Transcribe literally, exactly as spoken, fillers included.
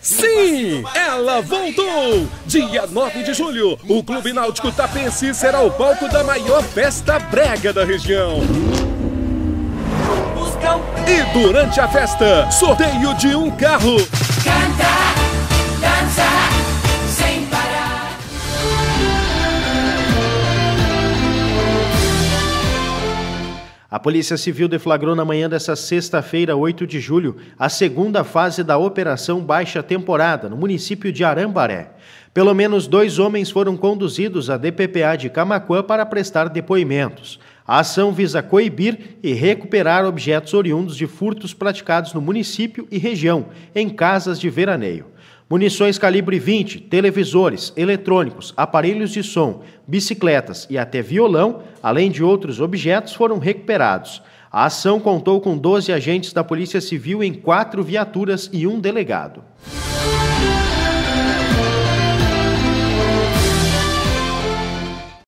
Sim, ela voltou! Dia nove de julho, o Clube Náutico Tapense será o palco da maior festa brega da região. E durante a festa, sorteio de um carro. Canta, dança, sem parar. A Polícia Civil deflagrou na manhã desta sexta-feira, oito de julho, a segunda fase da Operação Baixa Temporada, no município de Arambaré. Pelo menos dois homens foram conduzidos à D P P A de Camaquã para prestar depoimentos. A ação visa coibir e recuperar objetos oriundos de furtos praticados no município e região, em casas de veraneio. Munições calibre vinte, televisores, eletrônicos, aparelhos de som, bicicletas e até violão, além de outros objetos, foram recuperados. A ação contou com doze agentes da Polícia Civil em quatro viaturas e um delegado.